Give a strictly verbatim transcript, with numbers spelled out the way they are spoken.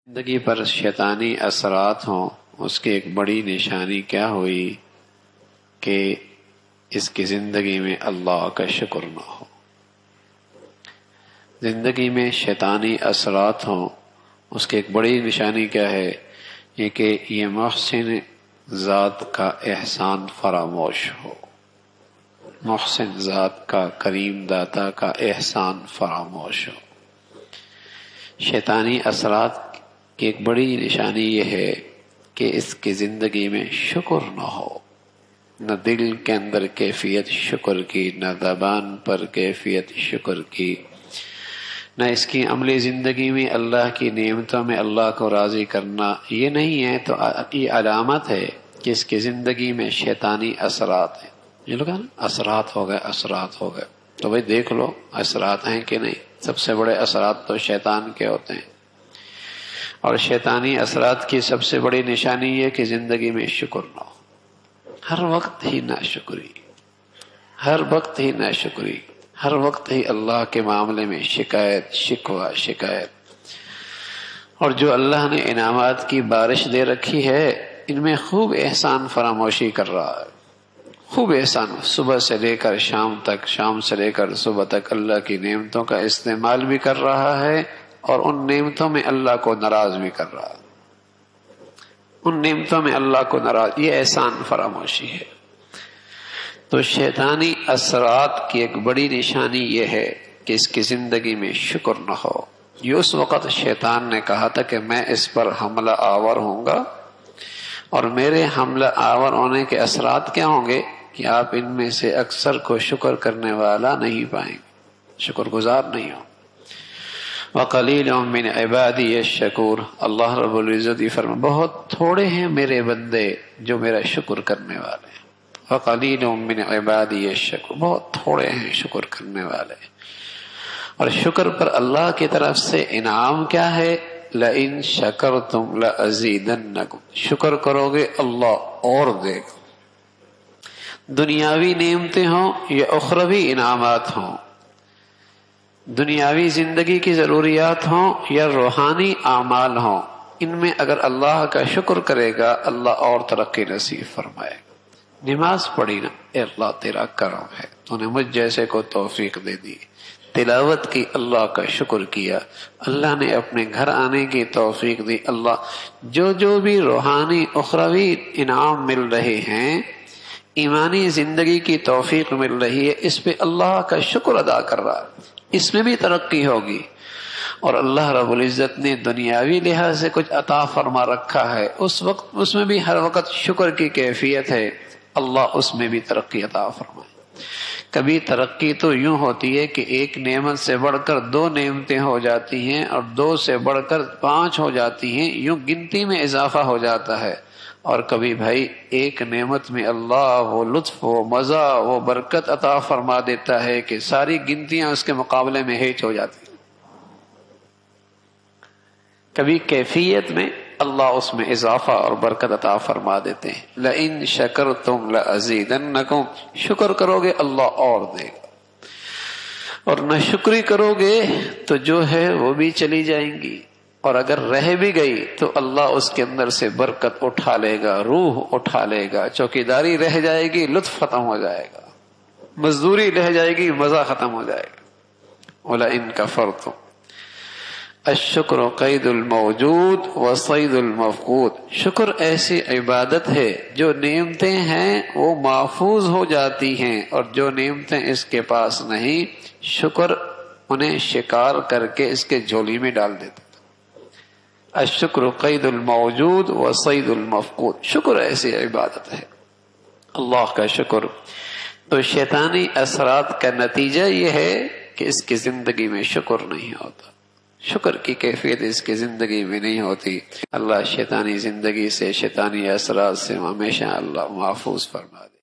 زندگی پر شیطانی اثرات ہوں، اس کی ایک بڑی نشانی کیا ہوئی کہ اس کی زندگی میں اللہ کا شکر نہ ہو۔ زندگی میں شیطانی اثرات ہوں، اس کی ایک بڑی نشانی کیا ہے؟ یہ کہ یہ محسن ذات کا احسان فراموش ہو، محسن ذات کا، کریم داتا کا احسان فراموش ہو۔ شیطانی اثرات کی ایک بڑی نشانی یہ ہے کہ اس کی زندگی میں شکر نہ ہو، نہ دل کے اندر کیفیت شکر کی، نہ زبان پر کیفیت شکر کی، نہ اس کی عملی زندگی میں اللہ کی نعمتوں میں اللہ کو راضی کرنا یہ نہیں ہے، تو یہ علامت ہے کہ اس کی زندگی میں شیطانی اثرات ہیں۔ یہ لوگ نا اثرات ہو گئے، اثرات ہو گئے، تو بھائی دیکھ لو اثرات ہیں کہ نہیں۔ سب سے بڑے اثرات تو شیطان کے ہوتے ہیں، اور شیطانی اثرات کی سب سے بڑی نشانی یہ کہ زندگی میں شکر نہ ہو، ہر وقت ہی ناشکری، ہر وقت ہی ناشکری، ہر وقت ہی اللہ کے معاملے میں شکایت، شکوہ، شکایت۔ اور جو اللہ نے انعامات کی بارش دے رکھی ہے، ان میں خوب احسان فراموشی کر رہا ہے، خوب احسان، صبح سے لے کر شام تک، شام سے لے کر صبح تک اللہ کی نعمتوں کا استعمال بھی کر رہا ہے، اور ان نعمتوں میں اللہ کو ناراض بھی کر رہا ہے، ان نعمتوں میں اللہ کو ناراض، یہ احسان فراموشی ہے۔ تو شیطانی اثرات کی ایک بڑی نشانی یہ ہے کہ اس کی زندگی میں شکر نہ ہو۔ یہ اس وقت شیطان نے کہا تھا کہ میں اس پر حملہ آور ہوں گا، اور میرے حملہ آور ہونے کے اثرات کیا ہوں گے کہ آپ ان میں سے اکثر کو شکر کرنے والا نہیں پائیں گے، شکر گزار نہیں ہوں۔ وَقَلِيلٌ مِّنْ عِبَادِيَ الشَّكُورُ، اللہ رب العزت فرما بہت تھوڑے ہیں میرے بندے جو میرا شکر کرنے والے ہیں۔ وَقَلِيلٌ مِّنْ عِبَادِيَ الشَّكُورُ، بہت تھوڑے ہیں شکر کرنے والے۔ اور شکر پر اللہ کی طرف سے انعام کیا ہے؟ لَإِن شَكَرْتُمْ لَأَزِيدَنَّكُمْ، شکر کرو گے اللہ اور دے گا، دنیاوی نعمتیں ہوں یا اخروی انعامات ہوں، دنیاوی زندگی کی ضروریات ہوں یا روحانی اعمال ہوں، ان میں اگر اللہ کا شکر کرے گا اللہ اور ترقی نصیب فرمائے گا۔ نماز پڑھی نا، اے اللہ تیرا کرم ہے، تو نے مجھ جیسے کو توفیق دے دی، تلاوت کی، اللہ کا شکر کیا، اللہ نے اپنے گھر آنے کی توفیق دی۔ اللہ جو جو بھی روحانی اخروی انعام مل رہے ہیں، ایمانی زندگی کی توفیق مل رہی ہے، اس پہ اللہ کا شکر ادا کر رہا ہے، اس میں بھی ترقی ہوگی۔ اور اللہ رب العزت نے دنیاوی لحاظ سے کچھ عطا فرما رکھا ہے، اس وقت اس میں بھی ہر وقت شکر کی کیفیت ہے، اللہ اس میں بھی ترقی عطا فرمائے۔ کبھی ترقی تو یوں ہوتی ہے کہ ایک نعمت سے بڑھ کر دو نعمتیں ہو جاتی ہیں، اور دو سے بڑھ کر پانچ ہو جاتی ہیں، یوں گنتی میں اضافہ ہو جاتا ہے۔ اور کبھی بھائی ایک نعمت میں اللہ وہ لطف، وہ مزہ، وہ برکت عطا فرما دیتا ہے کہ ساری گنتیاں اس کے مقابلے میں ہیچ ہو جاتی ہیں۔ کبھی کیفیت میں اللہ اس میں اضافہ اور برکت عطا فرما دیتے ہیں۔ لَإِن شَكَرْتُمْ لَأَزِيدَنَّكُمْ، شکر کرو گے اللہ اور دے گا، اور نہ شکری کرو گے تو جو ہے وہ بھی چلی جائیں گی، اور اگر رہ بھی گئی تو اللہ اس کے اندر سے برکت اٹھا لے گا، روح اٹھا لے گا، چوکیداری رہ جائے گی، لطف ختم ہو جائے گا، مزدوری رہ جائے گی، مزہ ختم ہو جائے گا۔ وَلَئِن كَفَرْتُمْ الشکر قید الموجود وصید المفقود، شکر ایسی عبادت ہے جو نعمتیں ہیں وہ محفوظ ہو جاتی ہیں، اور جو نعمتیں اس کے پاس نہیں، شکر انہیں شکار کر کے اس کے جھولی میں ڈال دیتا۔ الشکر قید الموجود وصید المفقود، شکر ایسی عبادت ہے، اللہ کا شکر۔ تو شیطانی اثرات کا نتیجہ یہ ہے کہ اس کی زندگی میں شکر نہیں ہوتا، شکر کی کیفیت اس کی زندگی میں نہیں ہوتی۔ اللہ شیطانی زندگی سے، شیطانی اثرات سے ہمیشہ اللہ محفوظ فرما دے۔